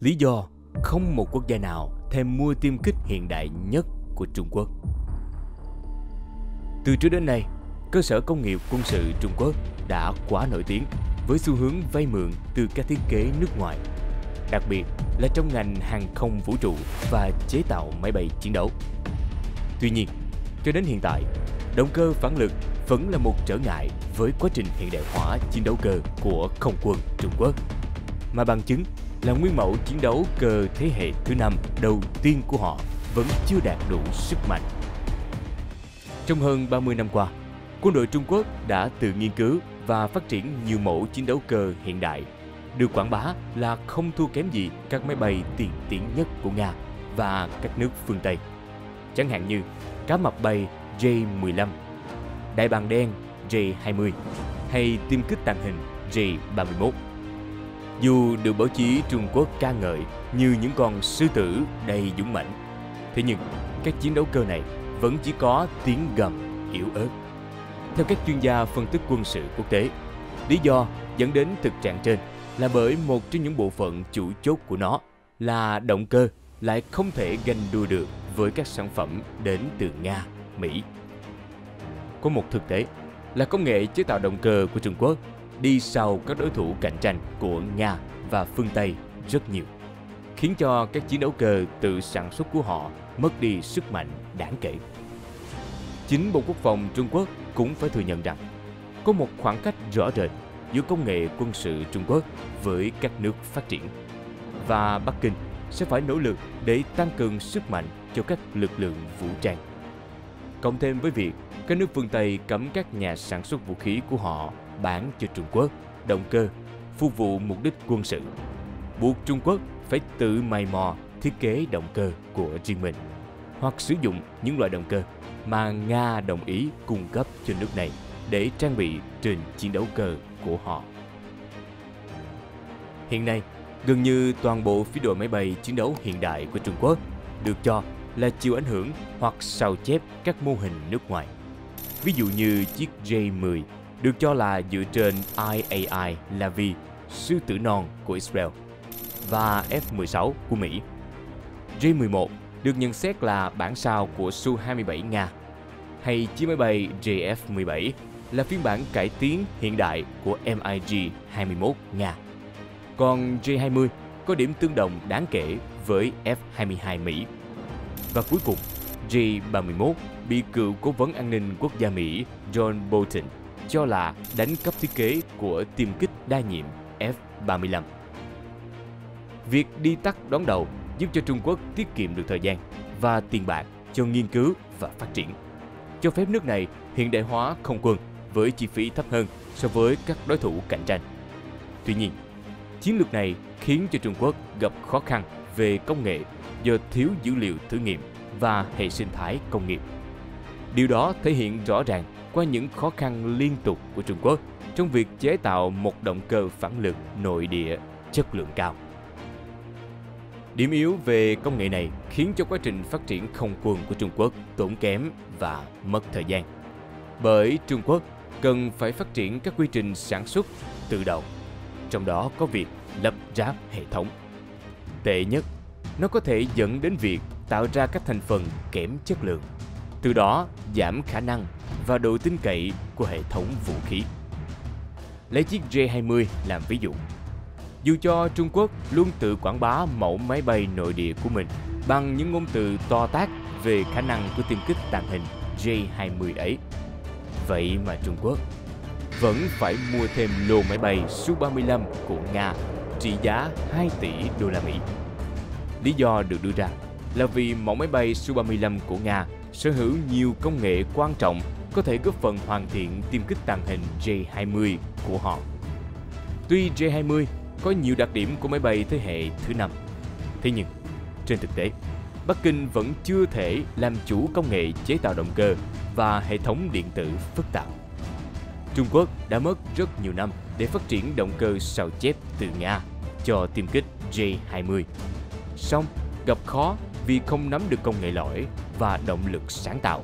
Lý do không một quốc gia nào thèm mua tiêm kích hiện đại nhất của Trung Quốc. Từ trước đến nay, cơ sở công nghiệp quân sự Trung Quốc đã quá nổi tiếng với xu hướng vay mượn từ các thiết kế nước ngoài, đặc biệt là trong ngành hàng không vũ trụ và chế tạo máy bay chiến đấu. Tuy nhiên, cho đến hiện tại, động cơ phản lực vẫn là một trở ngại với quá trình hiện đại hóa chiến đấu cơ của không quân Trung Quốc, mà bằng chứng là nguyên mẫu chiến đấu cơ thế hệ thứ 5 đầu tiên của họ vẫn chưa đạt đủ sức mạnh. Trong hơn 30 năm qua, quân đội Trung Quốc đã tự nghiên cứu và phát triển nhiều mẫu chiến đấu cơ hiện đại, được quảng bá là không thua kém gì các máy bay tiên tiến nhất của Nga và các nước phương Tây. Chẳng hạn như cá mập bay J-15, đại bàng đen J-20 hay tiêm kích tàng hình J-31. Dù được báo chí Trung Quốc ca ngợi như những con sư tử đầy dũng mãnh, thế nhưng các chiến đấu cơ này vẫn chỉ có tiếng gầm yếu ớt. Theo các chuyên gia phân tích quân sự quốc tế, lý do dẫn đến thực trạng trên là bởi một trong những bộ phận chủ chốt của nó là động cơ lại không thể ganh đua được với các sản phẩm đến từ Nga, Mỹ. Có một thực tế là công nghệ chế tạo động cơ của Trung Quốc đi sau các đối thủ cạnh tranh của Nga và phương Tây rất nhiều, khiến cho các chiến đấu cơ tự sản xuất của họ mất đi sức mạnh đáng kể. Chính Bộ Quốc phòng Trung Quốc cũng phải thừa nhận rằng có một khoảng cách rõ rệt giữa công nghệ quân sự Trung Quốc với các nước phát triển, và Bắc Kinh sẽ phải nỗ lực để tăng cường sức mạnh cho các lực lượng vũ trang. Cộng thêm với việc các nước phương Tây cấm các nhà sản xuất vũ khí của họ bán cho Trung Quốc động cơ phục vụ mục đích quân sự, buộc Trung Quốc phải tự mày mò thiết kế động cơ của riêng mình, hoặc sử dụng những loại động cơ mà Nga đồng ý cung cấp cho nước này để trang bị trên chiến đấu cơ của họ. Hiện nay, gần như toàn bộ phi đội máy bay chiến đấu hiện đại của Trung Quốc được cho là chịu ảnh hưởng hoặc sao chép các mô hình nước ngoài. Ví dụ như chiếc J-10 được cho là dựa trên IAI Lavi, sư tử non của Israel, và F-16 của Mỹ. J-11 được nhận xét là bản sao của Su-27 Nga, hay chiếc máy bay JF-17 là phiên bản cải tiến hiện đại của MiG-21 Nga. Còn J-20 có điểm tương đồng đáng kể với F-22 Mỹ. Và cuối cùng, J-31 bị cựu cố vấn an ninh quốc gia Mỹ John Bolton cho là đánh cắp thiết kế của tiêm kích đa nhiệm F-35. Việc đi tắt đón đầu giúp cho Trung Quốc tiết kiệm được thời gian và tiền bạc cho nghiên cứu và phát triển, cho phép nước này hiện đại hóa không quân với chi phí thấp hơn so với các đối thủ cạnh tranh. Tuy nhiên, chiến lược này khiến cho Trung Quốc gặp khó khăn về công nghệ do thiếu dữ liệu thử nghiệm và hệ sinh thái công nghiệp. Điều đó thể hiện rõ ràng qua những khó khăn liên tục của Trung Quốc trong việc chế tạo một động cơ phản lực nội địa chất lượng cao. Điểm yếu về công nghệ này khiến cho quá trình phát triển không quân của Trung Quốc tốn kém và mất thời gian. Bởi Trung Quốc cần phải phát triển các quy trình sản xuất tự động, trong đó có việc lắp ráp hệ thống. Tệ nhất, nó có thể dẫn đến việc tạo ra các thành phần kém chất lượng, từ đó giảm khả năng và độ tin cậy của hệ thống vũ khí. Lấy chiếc J-20 làm ví dụ. Dù cho Trung Quốc luôn tự quảng bá mẫu máy bay nội địa của mình bằng những ngôn từ to tát về khả năng của tiêm kích tàng hình J-20 ấy, vậy mà Trung Quốc vẫn phải mua thêm lô máy bay Su-35 của Nga trị giá 2 tỷ đô la Mỹ. Lý do được đưa ra là vì mẫu máy bay Su-35 của Nga sở hữu nhiều công nghệ quan trọng có thể góp phần hoàn thiện tiêm kích tàng hình J-20 của họ. Tuy J-20 có nhiều đặc điểm của máy bay thế hệ thứ 5, thế nhưng trên thực tế, Bắc Kinh vẫn chưa thể làm chủ công nghệ chế tạo động cơ và hệ thống điện tử phức tạp. Trung Quốc đã mất rất nhiều năm để phát triển động cơ sao chép từ Nga cho tiêm kích J-20, song gặp khó vì không nắm được công nghệ lõi và động lực sáng tạo.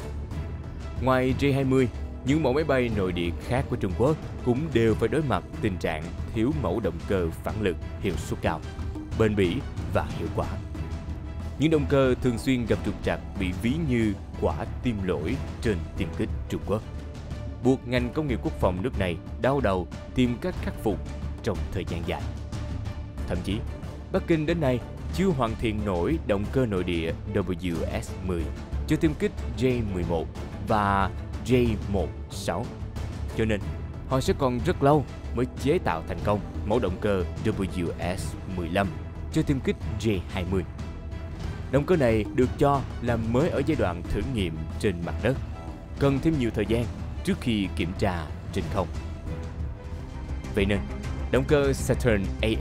Ngoài J-20, những mẫu máy bay nội địa khác của Trung Quốc cũng đều phải đối mặt tình trạng thiếu mẫu động cơ phản lực hiệu suất cao. bền bỉ và hiệu quả. Những động cơ thường xuyên gặp trục trặc bị ví như quả tim lỗi trên tiêm kích Trung Quốc, buộc ngành công nghiệp quốc phòng nước này đau đầu tìm cách khắc phục trong thời gian dài. Thậm chí, Bắc Kinh đến nay chưa hoàn thiện nổi động cơ nội địa WS-10 cho tiêm kích J-11 và J-16, cho nên họ sẽ còn rất lâu mới chế tạo thành công mẫu động cơ WS-15 cho tiêm kích J-20. Động cơ này được cho là mới ở giai đoạn thử nghiệm trên mặt đất, cần thêm nhiều thời gian trước khi kiểm tra trên không. Vậy nên, động cơ Saturn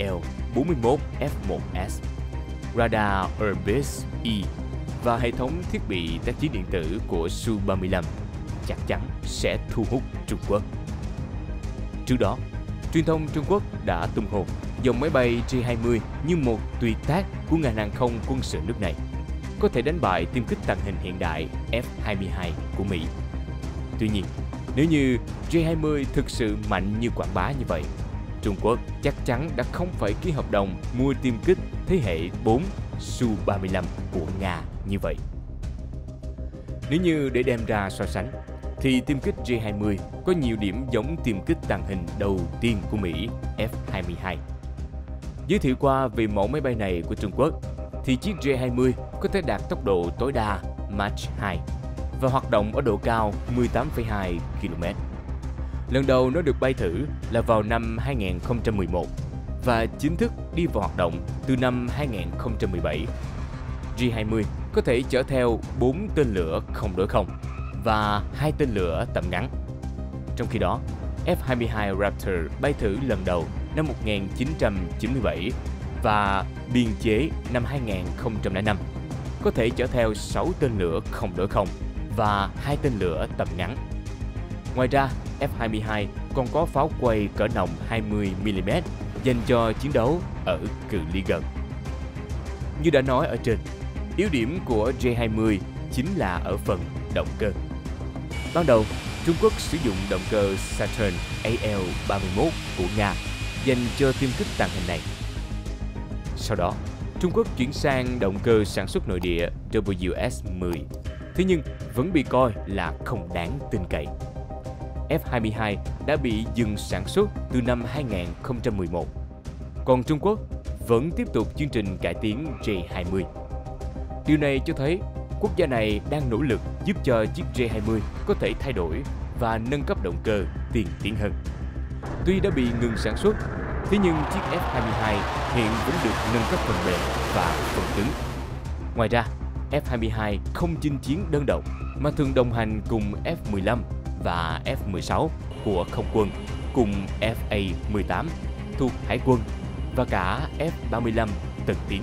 AL-41F1S, radar Orbis E và hệ thống thiết bị tác chiến điện tử của Su-35 chắc chắn sẽ thu hút Trung Quốc. Trước đó, truyền thông Trung Quốc đã tung hô dòng máy bay J-20 như một tuyệt tác của ngành hàng không quân sự nước này, có thể đánh bại tiêm kích tàng hình hiện đại F-22 của Mỹ. Tuy nhiên, nếu như J-20 thực sự mạnh như quảng bá như vậy, Trung Quốc chắc chắn đã không phải ký hợp đồng mua tiêm kích thế hệ 4 Su-35 của Nga như vậy. Nếu như để đem ra so sánh, thì tiêm kích J-20 có nhiều điểm giống tiêm kích tàng hình đầu tiên của Mỹ F-22. Giới thiệu qua về mẫu máy bay này của Trung Quốc, thì chiếc J-20 có thể đạt tốc độ tối đa Mach 2 và hoạt động ở độ cao 18,2 km. Lần đầu nó được bay thử là vào năm 2011 và chính thức đi vào hoạt động từ năm 2017. J-20 có thể chở theo 4 tên lửa không đối không và 2 tên lửa tầm ngắn. Trong khi đó, F-22 Raptor bay thử lần đầu năm 1997 và biên chế năm 2005, có thể chở theo 6 tên lửa không đối không và 2 tên lửa tầm ngắn. Ngoài ra, F-22 còn có pháo quay cỡ nòng 20mm dành cho chiến đấu ở cự ly gần. Như đã nói ở trên, yếu điểm của J-20 chính là ở phần động cơ. Ban đầu, Trung Quốc sử dụng động cơ Saturn AL-31 của Nga dành cho tiêm kích tàng hình này. Sau đó, Trung Quốc chuyển sang động cơ sản xuất nội địa WS-10, thế nhưng vẫn bị coi là không đáng tin cậy. F-22 đã bị dừng sản xuất từ năm 2011, còn Trung Quốc vẫn tiếp tục chương trình cải tiến J-20. Điều này cho thấy quốc gia này đang nỗ lực giúp cho chiếc J-20 có thể thay đổi và nâng cấp động cơ tiên tiến hơn. Tuy đã bị ngừng sản xuất, thế nhưng chiếc F-22 hiện vẫn được nâng cấp phần mềm và phần cứng. Ngoài ra, F-22 không chinh chiến đơn độc mà thường đồng hành cùng F-15 và F-16 của không quân, cùng FA-18 thuộc Hải quân và cả F-35 tân tiến.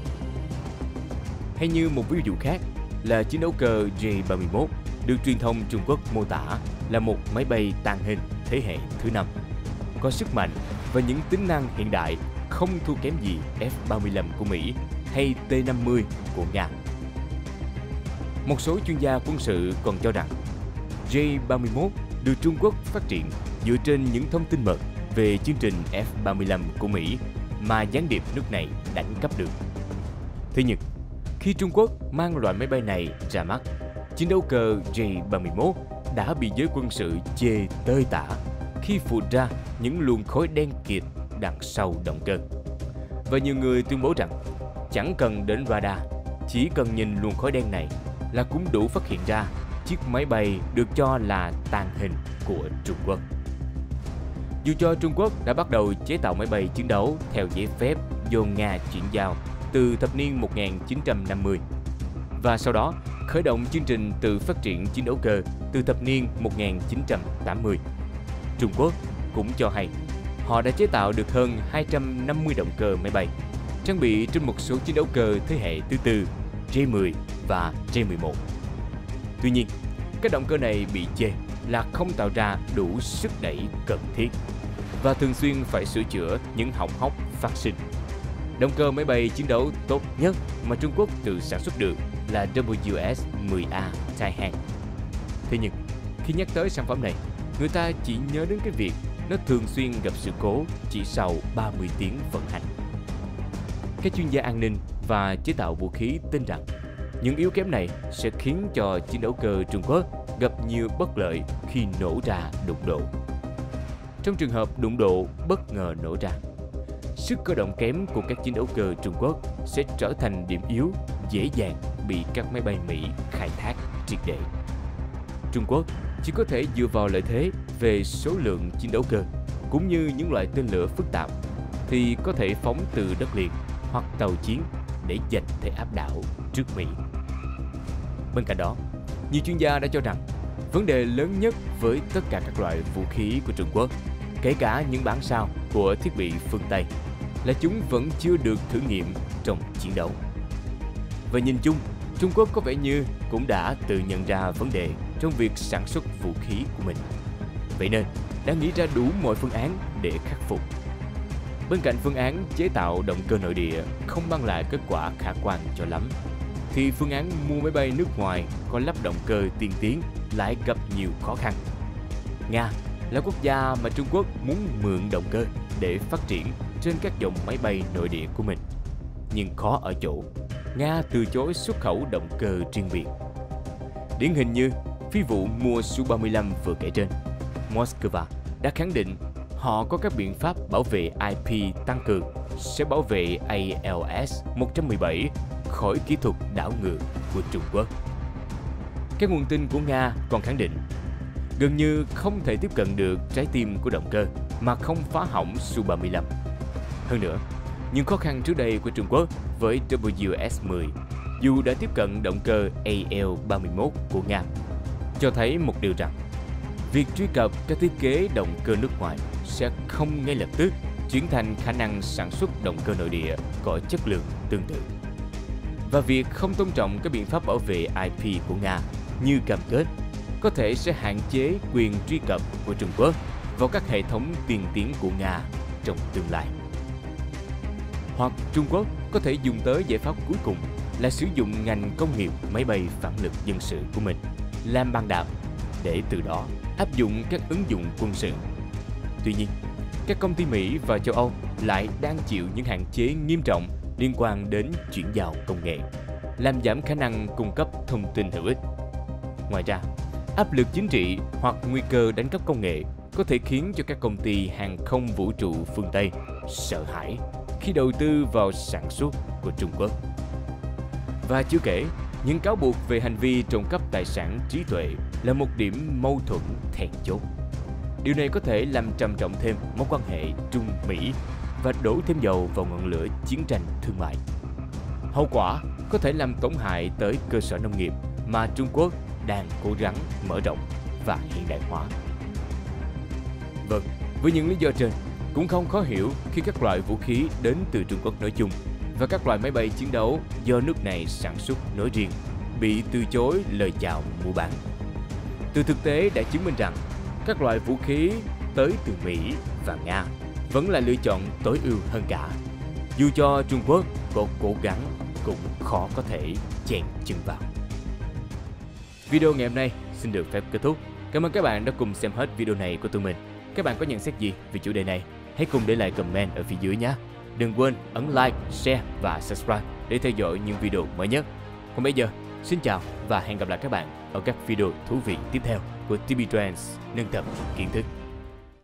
Hay như một ví dụ khác là chiến đấu cơ J-31 được truyền thông Trung Quốc mô tả là một máy bay tàng hình thế hệ thứ 5, có sức mạnh và những tính năng hiện đại không thua kém gì F-35 của Mỹ hay T-50 của Nga. Một số chuyên gia quân sự còn cho rằng J-31 được Trung Quốc phát triển dựa trên những thông tin mật về chương trình F-35 của Mỹ mà gián điệp nước này đánh cắp được. Thế nhưng, khi Trung Quốc mang loại máy bay này ra mắt, chiến đấu cơ J-31 đã bị giới quân sự chê tơi tả khi phụt ra những luồng khói đen kịt đằng sau động cơ. Và nhiều người tuyên bố rằng chẳng cần đến radar, chỉ cần nhìn luồng khói đen này là cũng đủ phát hiện ra chiếc máy bay được cho là tàng hình của Trung Quốc. Dù cho Trung Quốc đã bắt đầu chế tạo máy bay chiến đấu theo giấy phép do Nga chuyển giao từ thập niên 1950 và sau đó khởi động chương trình tự phát triển chiến đấu cơ từ thập niên 1980, Trung Quốc cũng cho hay họ đã chế tạo được hơn 250 động cơ máy bay, trang bị trên một số chiến đấu cơ thế hệ thứ tư J-10 và J-11. Tuy nhiên, các động cơ này bị chê là không tạo ra đủ sức đẩy cần thiết và thường xuyên phải sửa chữa những hỏng hóc phát sinh. Động cơ máy bay chiến đấu tốt nhất mà Trung Quốc tự sản xuất được là WS-10A Taihan. Thế nhưng, khi nhắc tới sản phẩm này, người ta chỉ nhớ đến cái việc nó thường xuyên gặp sự cố chỉ sau 30 tiếng vận hành. các chuyên gia an ninh và chế tạo vũ khí tin rằng những yếu kém này sẽ khiến cho chiến đấu cơ Trung Quốc gặp nhiều bất lợi khi nổ ra đụng độ. Trong trường hợp đụng độ bất ngờ nổ ra, sức cơ động kém của các chiến đấu cơ Trung Quốc sẽ trở thành điểm yếu dễ dàng bị các máy bay Mỹ khai thác triệt để. Trung Quốc chỉ có thể dựa vào lợi thế về số lượng chiến đấu cơ cũng như những loại tên lửa phức tạp thì có thể phóng từ đất liền hoặc tàu chiến để giành thế áp đảo trước Mỹ. Bên cạnh đó, nhiều chuyên gia đã cho rằng vấn đề lớn nhất với tất cả các loại vũ khí của Trung Quốc, kể cả những bản sao của thiết bị phương Tây, là chúng vẫn chưa được thử nghiệm trong chiến đấu. Và nhìn chung, Trung Quốc có vẻ như cũng đã tự nhận ra vấn đề trong việc sản xuất vũ khí của mình. Vậy nên, đã nghĩ ra đủ mọi phương án để khắc phục. Bên cạnh phương án chế tạo động cơ nội địa không mang lại kết quả khả quan cho lắm, thì phương án mua máy bay nước ngoài có lắp động cơ tiên tiến lại gặp nhiều khó khăn. Nga là quốc gia mà Trung Quốc muốn mượn động cơ để phát triển trên các dòng máy bay nội địa của mình. Nhưng khó ở chỗ, Nga từ chối xuất khẩu động cơ riêng biệt. Điển hình như phi vụ mua Su-35 vừa kể trên, Moscow đã khẳng định họ có các biện pháp bảo vệ IP tăng cường sẽ bảo vệ ALS-117 khỏi kỹ thuật đảo ngược của Trung Quốc. Các nguồn tin của Nga còn khẳng định gần như không thể tiếp cận được trái tim của động cơ mà không phá hỏng Su-35. Hơn nữa, những khó khăn trước đây của Trung Quốc với WS-10 dù đã tiếp cận động cơ AL-31 của Nga cho thấy một điều rằng việc truy cập các thiết kế động cơ nước ngoài sẽ không ngay lập tức chuyển thành khả năng sản xuất động cơ nội địa có chất lượng tương tự. Và việc không tôn trọng các biện pháp bảo vệ IP của Nga như cam kết có thể sẽ hạn chế quyền truy cập của Trung Quốc vào các hệ thống tiên tiến của Nga trong tương lai. Hoặc Trung Quốc có thể dùng tới giải pháp cuối cùng là sử dụng ngành công nghiệp máy bay phản lực dân sự của mình làm bàn đạp để từ đó áp dụng các ứng dụng quân sự. Tuy nhiên, các công ty Mỹ và châu Âu lại đang chịu những hạn chế nghiêm trọng liên quan đến chuyển giao công nghệ, làm giảm khả năng cung cấp thông tin hữu ích. Ngoài ra, áp lực chính trị hoặc nguy cơ đánh cắp công nghệ có thể khiến cho các công ty hàng không vũ trụ phương Tây sợ hãi khi đầu tư vào sản xuất của Trung Quốc. Và chưa kể, những cáo buộc về hành vi trộm cắp tài sản trí tuệ là một điểm mâu thuẫn then chốt. Điều này có thể làm trầm trọng thêm mối quan hệ Trung-Mỹ và đổ thêm dầu vào ngọn lửa chiến tranh thương mại. Hậu quả có thể làm tổn hại tới cơ sở nông nghiệp mà Trung Quốc đang cố gắng mở rộng và hiện đại hóa. Vâng, với những lý do trên, cũng không khó hiểu khi các loại vũ khí đến từ Trung Quốc nói chung và các loại máy bay chiến đấu do nước này sản xuất nói riêng bị từ chối lời chào mua bán. Từ thực tế đã chứng minh rằng các loại vũ khí tới từ Mỹ và Nga vẫn là lựa chọn tối ưu hơn cả. Dù cho Trung Quốc có cố gắng cũng khó có thể chen chân vào. Video ngày hôm nay xin được phép kết thúc. Cảm ơn các bạn đã cùng xem hết video này của tụi mình. Các bạn có nhận xét gì về chủ đề này? Hãy cùng để lại comment ở phía dưới nhé. Đừng quên ấn like, share và subscribe để theo dõi những video mới nhất. Còn bây giờ, xin chào và hẹn gặp lại các bạn ở các video thú vị tiếp theo của TB Trends nâng tầm kiến thức.